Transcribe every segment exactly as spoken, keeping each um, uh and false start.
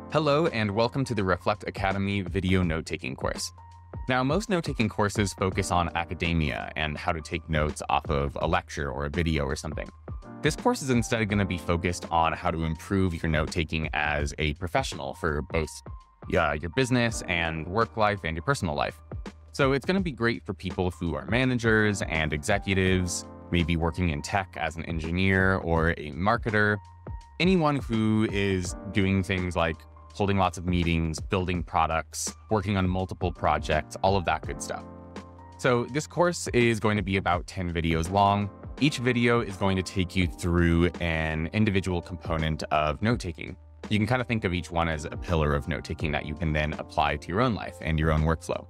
Hello and welcome to the Reflect Academy video note-taking course. Now, most note-taking courses focus on academia and how to take notes off of a lecture or a video or something. This course is instead going to be focused on how to improve your note-taking as a professional for both uh, your business and work life and your personal life. So it's going to be great for people who are managers and executives, maybe working in tech as an engineer or a marketer, anyone who is doing things like holding lots of meetings, building products, working on multiple projects, all of that good stuff. So this course is going to be about ten videos long. Each video is going to take you through an individual component of note-taking. You can kind of think of each one as a pillar of note-taking that you can then apply to your own life and your own workflow.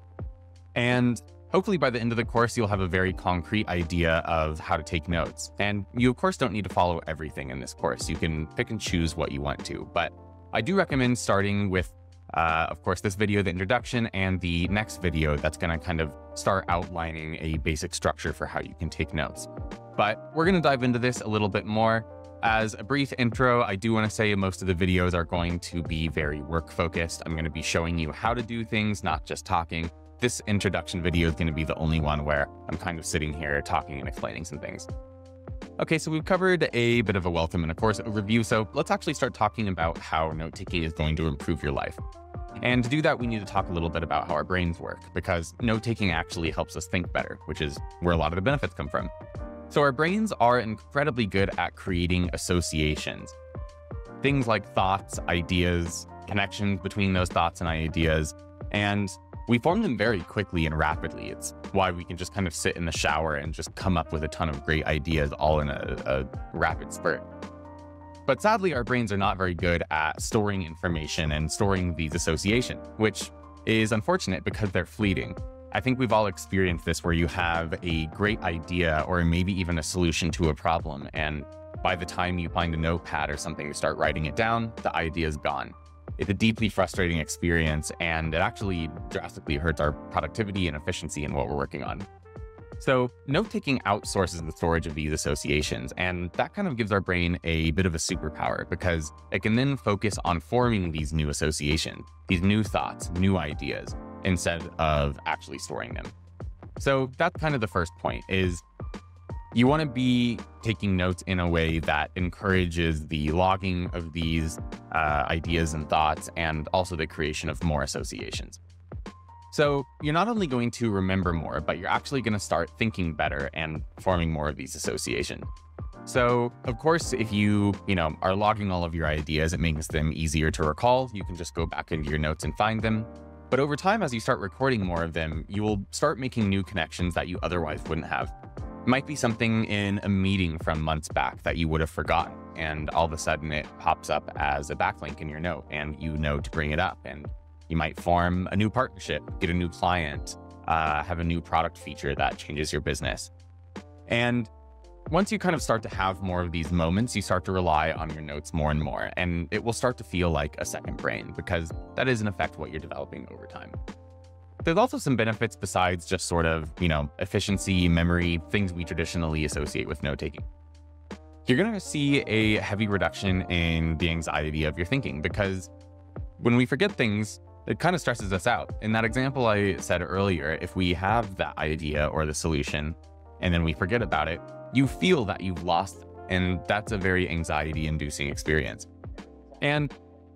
And hopefully by the end of the course, you'll have a very concrete idea of how to take notes. And you, of course, don't need to follow everything in this course. You can pick and choose what you want to, but I do recommend starting with, uh, of course, this video, the introduction, and the next video that's going to kind of start outlining a basic structure for how you can take notes. But we're going to dive into this a little bit more. As a brief intro, I do want to say most of the videos are going to be very work-focused. I'm going to be showing you how to do things, not just talking. This introduction video is going to be the only one where I'm kind of sitting here talking and explaining some things. Okay, so we've covered a bit of a welcome and a course overview, so let's actually start talking about how note-taking is going to improve your life. And to do that, we need to talk a little bit about how our brains work, because note-taking actually helps us think better, which is where a lot of the benefits come from. So our brains are incredibly good at creating associations. Things like thoughts, ideas, connections between those thoughts and ideas, and we form them very quickly and rapidly. It's why we can just kind of sit in the shower and just come up with a ton of great ideas all in a, a rapid spurt. But sadly, our brains are not very good at storing information and storing these associations, which is unfortunate because they're fleeting. I think we've all experienced this where you have a great idea or maybe even a solution to a problem, and by the time you find a notepad or something to start writing it down, the idea is gone. It's a deeply frustrating experience, and it actually drastically hurts our productivity and efficiency in what we're working on. So note-taking outsources the storage of these associations, and that kind of gives our brain a bit of a superpower because it can then focus on forming these new associations, these new thoughts, new ideas, instead of actually storing them. So that's kind of the first point, is you want to be taking notes in a way that encourages the logging of these uh, ideas and thoughts, and also the creation of more associations. So you're not only going to remember more, but you're actually going to start thinking better and forming more of these associations. So of course, if you, you know, are logging all of your ideas, it makes them easier to recall. You can just go back into your notes and find them. But over time, as you start recording more of them, you will start making new connections that you otherwise wouldn't have. It might be something in a meeting from months back that you would have forgotten, and all of a sudden it pops up as a backlink in your note and you know to bring it up, and you might form a new partnership, get a new client, uh, have a new product feature that changes your business. And once you kind of start to have more of these moments, you start to rely on your notes more and more, and it will start to feel like a second brain, because that is in effect what you're developing over time. There's also some benefits besides just sort of, you know, efficiency, memory, things we traditionally associate with note-taking. You're going to see a heavy reduction in the anxiety of your thinking, because when we forget things, it kind of stresses us out. In that example I said earlier, if we have that idea or the solution and then we forget about it, you feel that you've lost, and that's a very anxiety-inducing experience. And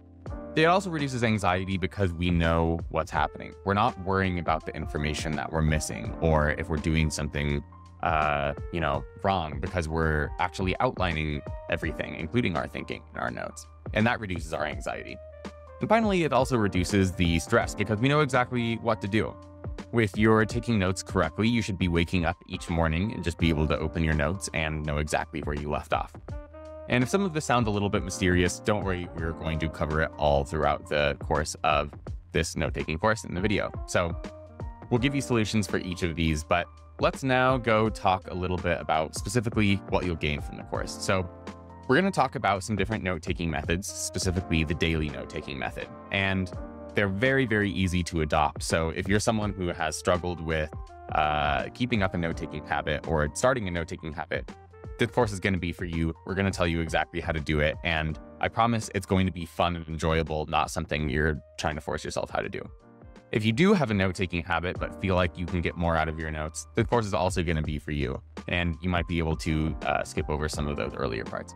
it also reduces anxiety because we know what's happening. We're not worrying about the information that we're missing, or if we're doing something, uh, you know, wrong, because we're actually outlining everything, including our thinking in our notes. And that reduces our anxiety. And finally, it also reduces the stress because we know exactly what to do. If you're taking notes correctly, you should be waking up each morning and just be able to open your notes and know exactly where you left off. And if some of this sounds a little bit mysterious, don't worry, we're going to cover it all throughout the course of this note-taking course in the video. So we'll give you solutions for each of these, but let's now go talk a little bit about specifically what you'll gain from the course. So we're going to talk about some different note-taking methods, specifically the daily note-taking method. And they're very, very easy to adopt. So if you're someone who has struggled with uh, keeping up a note-taking habit or starting a note-taking habit, this course is going to be for you. We're going to tell you exactly how to do it. And I promise it's going to be fun and enjoyable, not something you're trying to force yourself how to do. If you do have a note-taking habit, but feel like you can get more out of your notes, the course is also going to be for you, and you might be able to uh, skip over some of those earlier parts.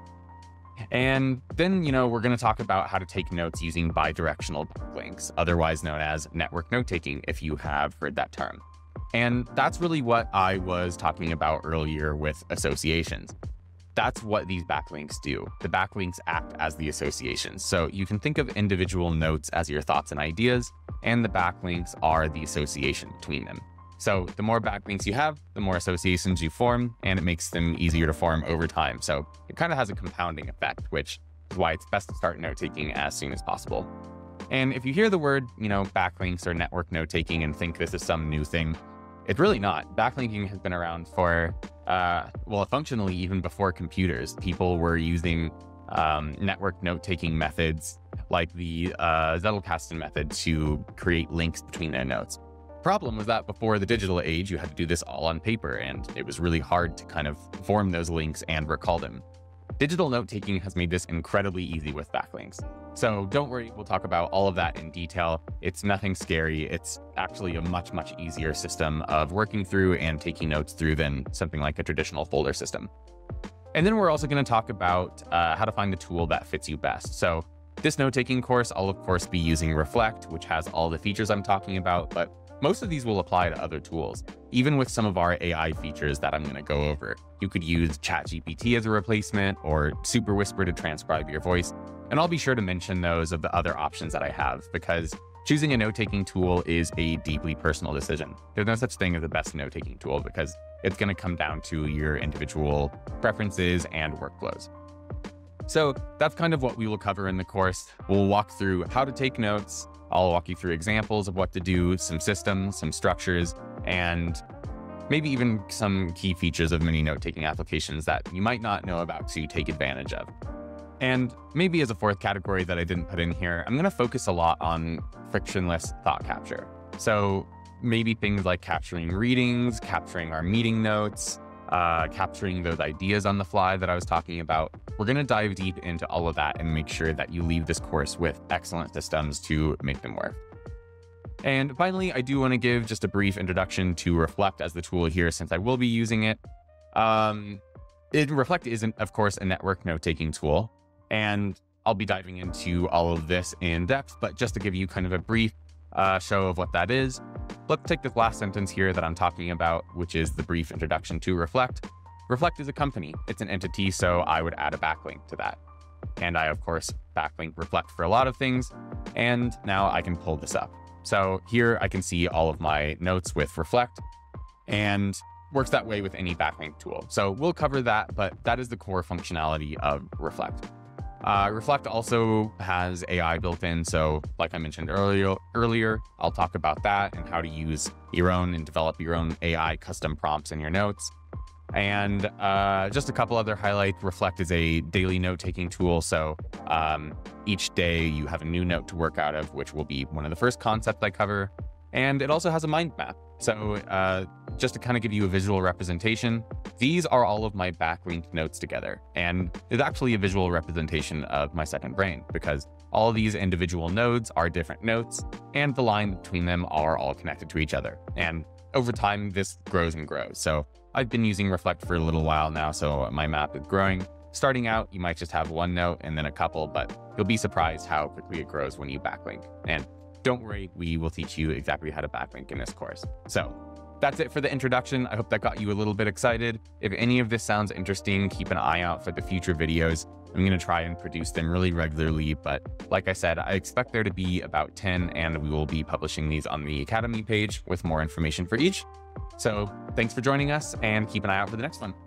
And then, you know, we're going to talk about how to take notes using bi-directional backlinks, otherwise known as network note-taking, if you have heard that term. And that's really what I was talking about earlier with associations. That's what these backlinks do. The backlinks act as the associations. So you can think of individual notes as your thoughts and ideas, and the backlinks are the association between them. So the more backlinks you have, the more associations you form, and it makes them easier to form over time. So it kind of has a compounding effect, which is why it's best to start note-taking as soon as possible. And if you hear the word, you know, backlinks or network note-taking and think this is some new thing, it's really not. Backlinking has been around for, uh, well, functionally even before computers. People were using um, network note-taking methods like the uh, Zettelkasten method to create links between their notes. Problem was that before the digital age, you had to do this all on paper, and it was really hard to kind of form those links and recall them. Digital note-taking has made this incredibly easy with backlinks. So don't worry, we'll talk about all of that in detail. It's nothing scary. It's actually a much, much easier system of working through and taking notes through than something like a traditional folder system. And then we're also going to talk about uh, how to find the tool that fits you best. So this note-taking course, I'll of course be using Reflect, which has all the features I'm talking about, but most of these will apply to other tools, even with some of our A I features that I'm going to go over. You could use ChatGPT as a replacement or Super Whisper to transcribe your voice, and I'll be sure to mention those of the other options that I have, because choosing a note-taking tool is a deeply personal decision. There's no such thing as the best note-taking tool because it's going to come down to your individual preferences and workflows. So that's kind of what we will cover in the course. We'll walk through how to take notes. I'll walk you through examples of what to do, some systems, some structures, and maybe even some key features of many note-taking applications that you might not know about to take advantage of. And maybe as a fourth category that I didn't put in here, I'm going to focus a lot on frictionless thought capture. So maybe things like capturing readings, capturing our meeting notes, uh, capturing those ideas on the fly that I was talking about. We're going to dive deep into all of that and make sure that you leave this course with excellent systems to make them work. And finally, I do want to give just a brief introduction to Reflect as the tool here, since I will be using it. Um, it Reflect isn't, of course, a network note-taking tool, and I'll be diving into all of this in depth, but just to give you kind of a brief uh, show of what that is, let's take this last sentence here that I'm talking about, which is the brief introduction to Reflect. Reflect is a company. It's an entity, so I would add a backlink to that. And I, of course, backlink Reflect for a lot of things, and now I can pull this up. So here I can see all of my notes with Reflect, and works that way with any backlink tool. So we'll cover that, but that is the core functionality of Reflect. Uh, Reflect also has A I built in, so like I mentioned earlier, earlier, I'll talk about that and how to use your own and develop your own A I custom prompts in your notes. And uh, just a couple other highlights. Reflect is a daily note-taking tool, so um, each day you have a new note to work out of, which will be one of the first concepts I cover. And it also has a mind map. So uh, just to kind of give you a visual representation, these are all of my backlinked notes together. And it's actually a visual representation of my second brain, because all of these individual nodes are different notes, and the line between them are all connected to each other. And over time, this grows and grows. So I've been using Reflect for a little while now, so my map is growing. Starting out, you might just have one note and then a couple, but you'll be surprised how quickly it grows when you backlink. And don't worry, we will teach you exactly how to backlink in this course. So that's it for the introduction. I hope that got you a little bit excited. If any of this sounds interesting, keep an eye out for the future videos. I'm going to try and produce them really regularly, but like I said, I expect there to be about ten, and we will be publishing these on the Academy page with more information for each. So thanks for joining us, and keep an eye out for the next one.